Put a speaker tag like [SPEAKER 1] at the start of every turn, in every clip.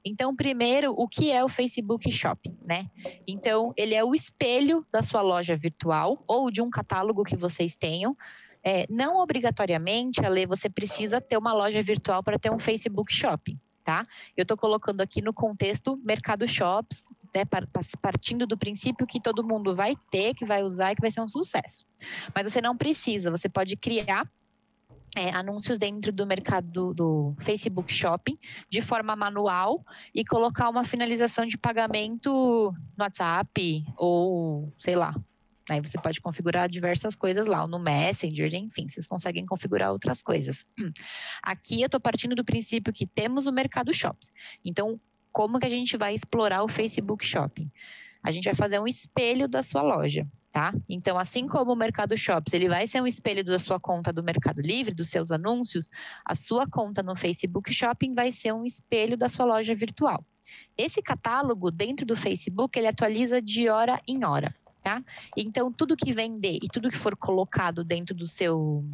[SPEAKER 1] Então, primeiro, o que é o Facebook Shopping, né? Então, ele é o espelho da sua loja virtual ou de um catálogo que vocês tenham. Não obrigatoriamente, Ale, você precisa ter uma loja virtual para ter um Facebook Shopping, tá? Eu estou colocando aqui no contexto Mercado Shops, né, partindo do princípio que todo mundo vai ter, que vai usar e que vai ser um sucesso. Mas você não precisa, você pode criar anúncios dentro do mercado do Facebook Shopping de forma manual e colocar uma finalização de pagamento no WhatsApp ou, sei lá. Aí você pode configurar diversas coisas lá, no Messenger, enfim, vocês conseguem configurar outras coisas. Aqui eu estou partindo do princípio que temos o Mercado Shops. Então, como que a gente vai explorar o Facebook Shopping? A gente vai fazer um espelho da sua loja, tá? Então, assim como o Mercado Shops, ele vai ser um espelho da sua conta do Mercado Livre, dos seus anúncios, a sua conta no Facebook Shopping vai ser um espelho da sua loja virtual. Esse catálogo, dentro do Facebook, ele atualiza de hora em hora, tá? Então, tudo que vender e tudo que for colocado dentro do seu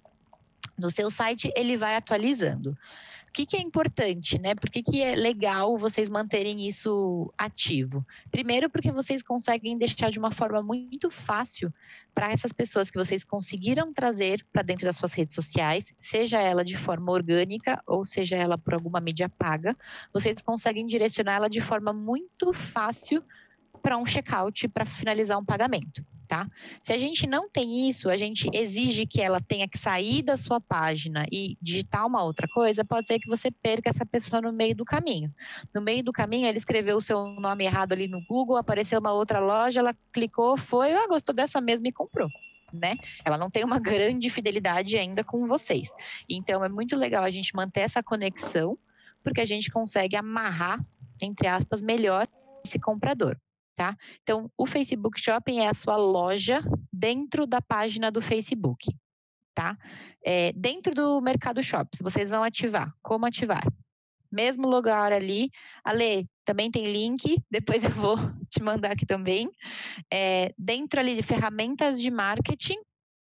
[SPEAKER 1] site, ele vai atualizando. O que é importante, né? Por que é legal vocês manterem isso ativo? Primeiro, porque vocês conseguem deixar de uma forma muito fácil para essas pessoas que vocês conseguiram trazer para dentro das suas redes sociais, seja ela de forma orgânica ou seja ela por alguma mídia paga, vocês conseguem direcionar ela de forma muito fácil para um checkout, para finalizar um pagamento, tá? Se a gente não tem isso, a gente exige que ela tenha que sair da sua página e digitar uma outra coisa, pode ser que você perca essa pessoa no meio do caminho. No meio do caminho, ela escreveu o seu nome errado ali no Google, apareceu uma outra loja, ela clicou, foi, gostou dessa mesma e comprou. Né? Ela não tem uma grande fidelidade ainda com vocês. Então, é muito legal a gente manter essa conexão, porque a gente consegue amarrar, entre aspas, melhor esse comprador. Tá? Então, o Facebook Shopping é a sua loja dentro da página do Facebook, tá? Dentro do Mercado Shops, vocês vão ativar. Como ativar? Mesmo lugar ali. Ale, também tem link, depois eu vou te mandar aqui também. Dentro ali de ferramentas de marketing,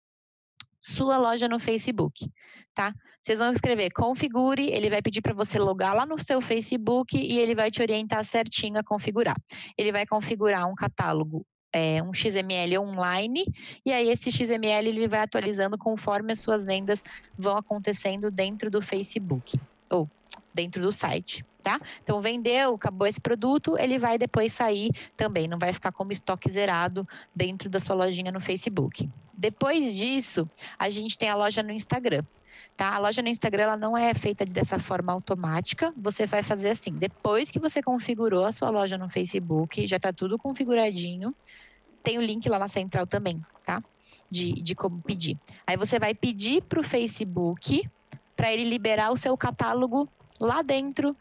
[SPEAKER 1] sua loja no Facebook, tá? Vocês vão escrever configure, ele vai pedir para você logar lá no seu Facebook e ele vai te orientar certinho a configurar. Ele vai configurar um catálogo, um XML online, e aí esse XML ele vai atualizando conforme as suas vendas vão acontecendo dentro do Facebook, ou dentro do site, tá? Então, vendeu, acabou esse produto, ele vai depois sair também, não vai ficar como estoque zerado dentro da sua lojinha no Facebook. Depois disso, a gente tem a loja no Instagram. Tá? A loja no Instagram ela não é feita dessa forma automática. Você vai fazer assim, depois que você configurou a sua loja no Facebook, já está tudo configuradinho. Tem o link lá na central também, tá? De como pedir. Aí você vai pedir para o Facebook para ele liberar o seu catálogo lá dentro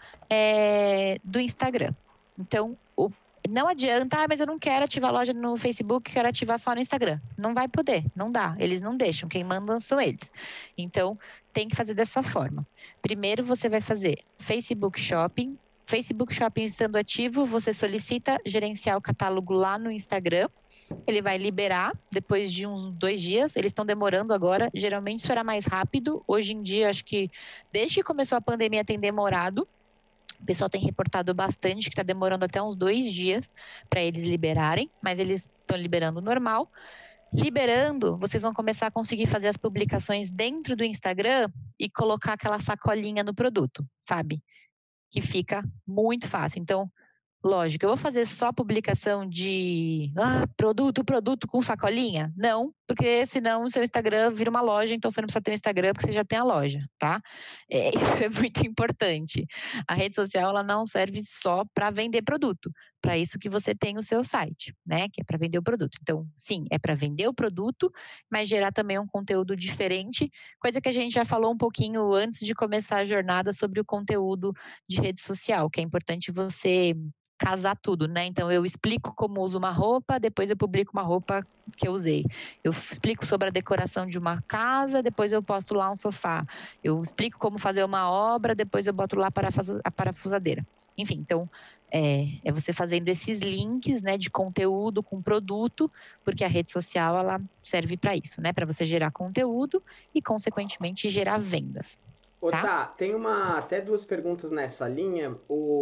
[SPEAKER 1] do Instagram. Então, não adianta, mas eu não quero ativar a loja no Facebook, quero ativar só no Instagram. Não vai poder, não dá. Eles não deixam, quem manda são eles. Então, tem que fazer dessa forma. Primeiro, você vai fazer Facebook Shopping. Facebook Shopping estando ativo, você solicita gerenciar o catálogo lá no Instagram. Ele vai liberar depois de uns 2 dias. Eles estão demorando agora. Geralmente isso era mais rápido. Hoje em dia, acho que desde que começou a pandemia tem demorado. O pessoal tem reportado bastante que está demorando até uns 2 dias para eles liberarem, mas eles estão liberando normal. Liberando, vocês vão começar a conseguir fazer as publicações dentro do Instagram e colocar aquela sacolinha no produto, sabe? Que fica muito fácil. Então, lógico, eu vou fazer só publicação de produto com sacolinha? Não, porque senão o seu Instagram vira uma loja, então você não precisa ter um Instagram porque você já tem a loja, tá? Isso é muito importante. A rede social ela não serve só para vender produto. Para isso que você tem o seu site, né? Que é para vender o produto. Então, sim, é para vender o produto, mas gerar também um conteúdo diferente, coisa que a gente já falou um pouquinho antes de começar a jornada sobre o conteúdo de rede social, que é importante você casar tudo, né? Então eu explico como uso uma roupa, depois eu publico uma roupa que eu usei. Eu explico sobre a decoração de uma casa, depois eu posto lá um sofá. Eu explico como fazer uma obra, depois eu boto lá a parafusadeira. Enfim, então é você fazendo esses links, né, de conteúdo com produto, porque a rede social ela serve para isso, né? Para você gerar conteúdo e consequentemente gerar vendas.
[SPEAKER 2] Ô,
[SPEAKER 1] tá?
[SPEAKER 2] tá, tem até duas perguntas nessa linha.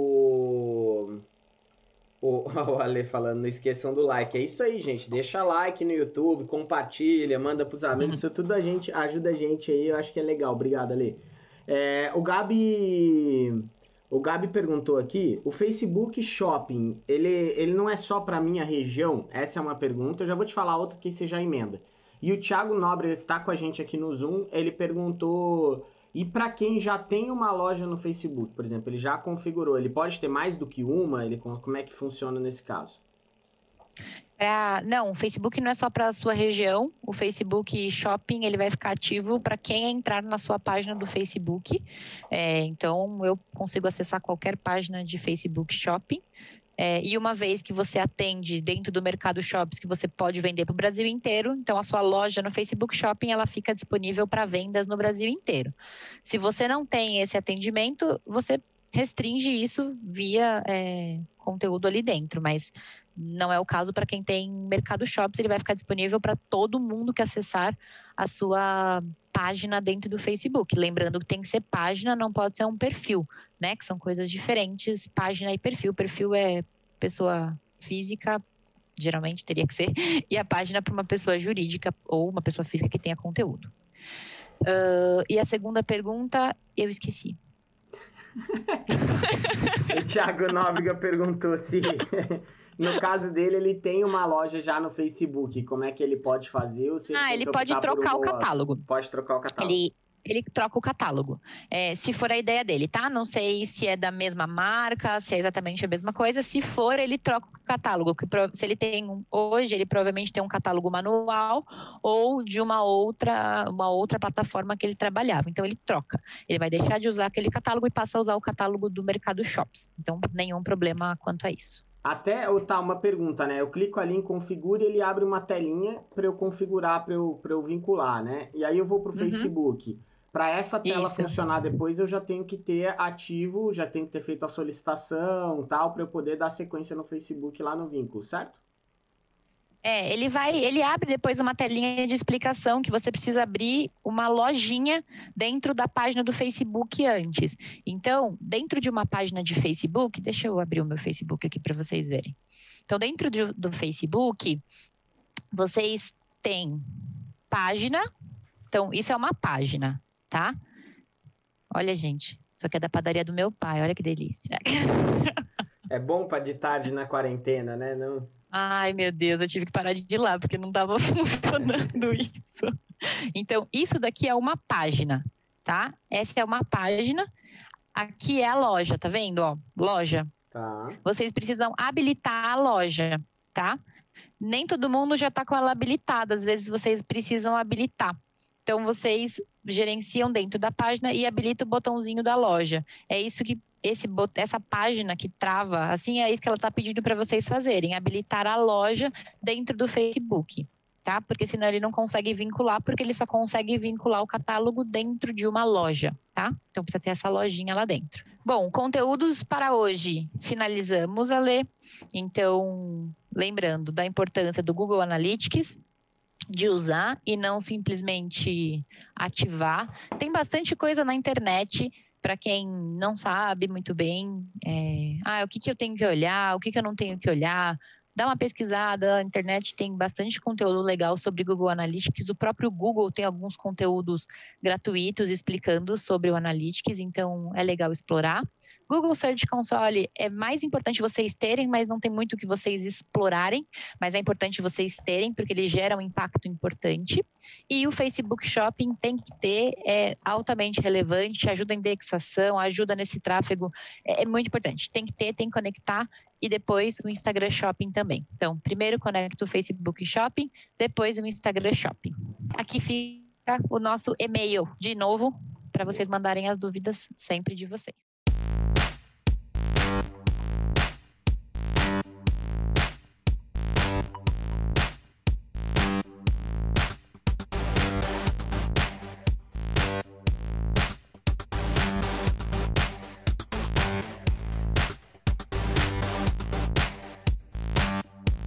[SPEAKER 2] O Ale falando, não esqueçam do like. É isso aí, gente. Deixa like no YouTube, compartilha, manda pros amigos.
[SPEAKER 1] Uhum.
[SPEAKER 2] Isso tudo ajuda a gente aí. Eu acho que é legal. Obrigado, Ale. O Gabi perguntou aqui, o Facebook Shopping, ele não é só para minha região? Essa é uma pergunta. Eu já vou te falar outra que você já emenda. E o Thiago Nobre tá com a gente aqui no Zoom. Ele perguntou, e para quem já tem uma loja no Facebook, por exemplo, ele já configurou, ele pode ter mais do que uma? Como é que funciona nesse caso?
[SPEAKER 1] Não, o Facebook não é só para a sua região. O Facebook Shopping ele vai ficar ativo para quem entrar na sua página do Facebook. Então, eu consigo acessar qualquer página de Facebook Shopping. E uma vez que você atende dentro do mercado shops, que você pode vender para o Brasil inteiro, então a sua loja no Facebook Shopping ela fica disponível para vendas no Brasil inteiro. Se você não tem esse atendimento, você restringe isso via conteúdo ali dentro, mas não é o caso para quem tem mercado shops, ele vai ficar disponível para todo mundo que acessar a sua página dentro do Facebook. Lembrando que tem que ser página, não pode ser um perfil, né? Que são coisas diferentes, página e perfil. Perfil é pessoa física, geralmente teria que ser, e a página para uma pessoa jurídica ou uma pessoa física que tenha conteúdo. E a segunda pergunta, eu esqueci.
[SPEAKER 2] O Thiago Nóbrega perguntou se, no caso dele, ele tem uma loja já no Facebook. Como é que ele pode fazer? Ou se ele tem
[SPEAKER 1] Ele
[SPEAKER 2] que
[SPEAKER 1] pode
[SPEAKER 2] optar por
[SPEAKER 1] trocar
[SPEAKER 2] uma
[SPEAKER 1] o
[SPEAKER 2] ou outra?
[SPEAKER 1] catálogo.
[SPEAKER 2] Pode trocar o catálogo.
[SPEAKER 1] Ele troca o catálogo. Se for a ideia dele, tá? Não sei se é da mesma marca, se é exatamente a mesma coisa. Se for, ele troca o catálogo. Se ele tem hoje, ele provavelmente tem um catálogo manual ou de uma outra plataforma que ele trabalhava. Então, ele troca. Ele vai deixar de usar aquele catálogo e passa a usar o catálogo do Mercado Shops. Então, nenhum problema quanto a isso.
[SPEAKER 2] Uma pergunta, né? Eu clico ali em configure e ele abre uma telinha para eu configurar, para eu vincular, né? E aí eu vou para o Facebook. Para essa tela funcionar depois, eu já tenho que ter ativo, já tenho que ter feito a solicitação, tal, para eu poder dar sequência no Facebook lá no vínculo, certo?
[SPEAKER 1] Ele abre depois uma telinha de explicação que você precisa abrir uma lojinha dentro da página do Facebook antes. Então, dentro de uma página de Facebook, deixa eu abrir o meu Facebook aqui para vocês verem. Então, dentro do Facebook, vocês têm página. Então, isso é uma página, tá? Olha, gente, isso aqui é da padaria do meu pai, olha que delícia.
[SPEAKER 2] É bom para de tarde na quarentena, né? Não...
[SPEAKER 1] Ai, meu Deus, eu tive que parar de ir lá, porque não estava funcionando isso. Então, isso daqui é uma página, tá? Essa é uma página. Aqui é a loja, tá vendo? Ó, loja.
[SPEAKER 2] Tá.
[SPEAKER 1] Vocês precisam habilitar a loja, tá? Nem todo mundo já está com ela habilitada. Às vezes, vocês precisam habilitar. Então, vocês gerenciam dentro da página e habilitam o botãozinho da loja. É isso que essa página que trava, assim, é isso que ela está pedindo para vocês fazerem, habilitar a loja dentro do Facebook, tá? Porque senão ele não consegue vincular, porque ele só consegue vincular o catálogo dentro de uma loja, tá? Então precisa ter essa lojinha lá dentro. Bom, conteúdos para hoje. Finalizamos a ler. Então, lembrando da importância do Google Analytics, de usar e não simplesmente ativar. Tem bastante coisa na internet para quem não sabe muito bem o que eu tenho que olhar, o que eu não tenho que olhar. Dá uma pesquisada, a internet tem bastante conteúdo legal sobre Google Analytics. O próprio Google tem alguns conteúdos gratuitos explicando sobre o Analytics, então é legal explorar. Google Search Console é mais importante vocês terem, mas não tem muito que vocês explorarem, mas é importante vocês terem, porque ele gera um impacto importante. E o Facebook Shopping tem que ter, é altamente relevante, ajuda a indexação, ajuda nesse tráfego, é muito importante. Tem que ter, tem que conectar, e depois o Instagram Shopping também. Então, primeiro conecta o Facebook Shopping, depois o Instagram Shopping. Aqui fica o nosso e-mail, de novo, para vocês mandarem as dúvidas sempre de vocês.